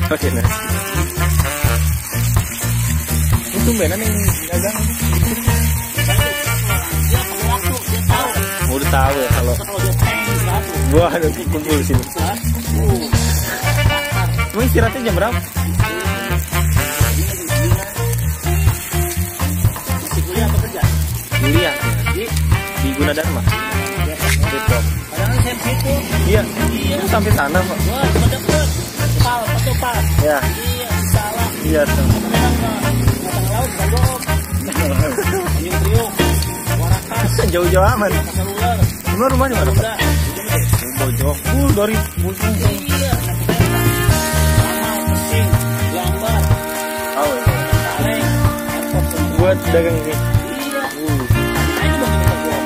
pakai nasi. Ini tumbenan yang dagang. Dia perlu waktu, dia tahu. Udah tahu ya kalau dia pengen berapa. gua ada kumpul di sini. Lu istirahatnya jam berapa? Masih kuliah atau kerja? Kuliah di Gunadarma. Depok. Kadang saya situ. Iya. Itu sampai sana, Pak. Wah, cuma deket. Pas. Ya. Iya, salah. Iya tuh. Memang datang laut, Bagong. Tanjung Priok. Warakas. Jauh-jauh aman. Seluler. Rumah rumahnya mana, Pak? Udah. Bojong. Dari Bojong. Iya. Sama Pesing, Lambat, Tahu ya. Kaleng, Airport semua. Buat dagang ini. Iya. Ayo bang ini Bagong.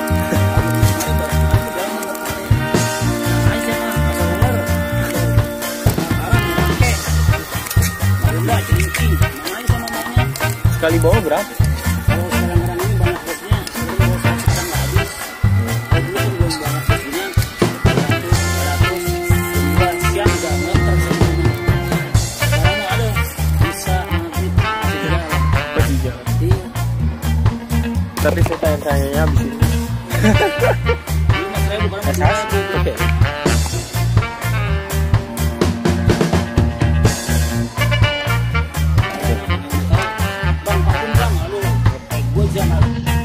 Sekali bawa berapa? Kalau sekarang-sekarang ini banyak bosnya, kalau saya sekarang nggak habis. Kalau dulu kan belum banyak bosnya, 200, siang udah meter semuanya. Sekarang nggak ada, bisa nanti Pasti jalan. Iya. Tapi saya tanya-tanyanya habis ini. 5.000 barang 5.000. Oke. Bang, vakum bang, lalu gue jangan.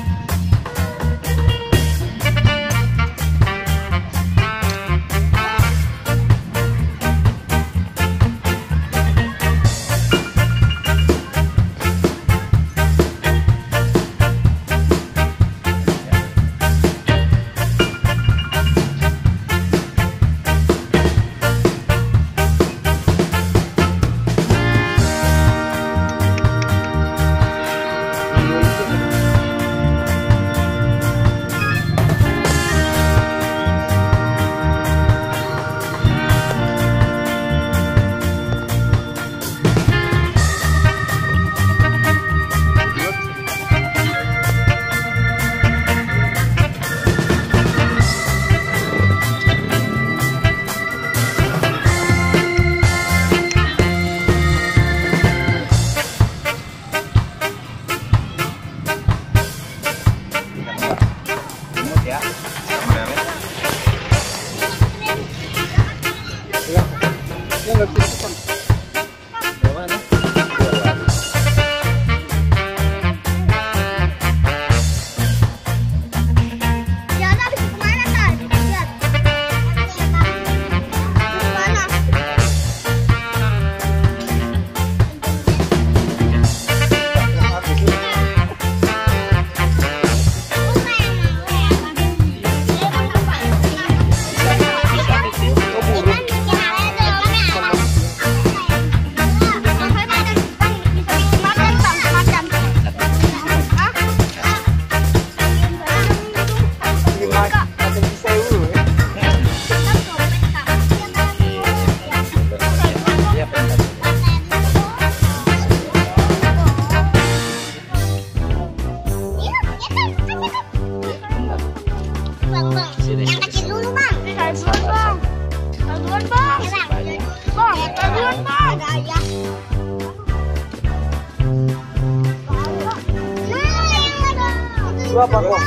Berapa kok?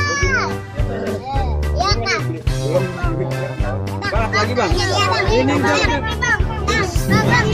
Iya kak. Belum. Balap lagi bang. Ini bang.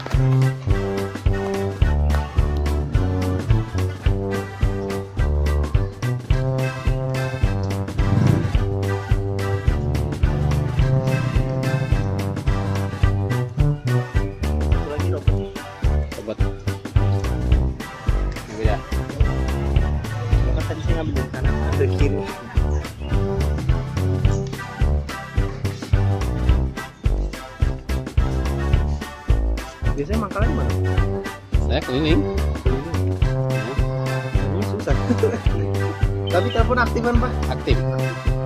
Lagi robot. Sobat. Ini ya. Kan tadi saya ngambil dari kanan, ambil kiri. Biasanya mangkalnya mana? Saya keliling. Ini susah. Tapi telepon aktif kan Pak? Aktif.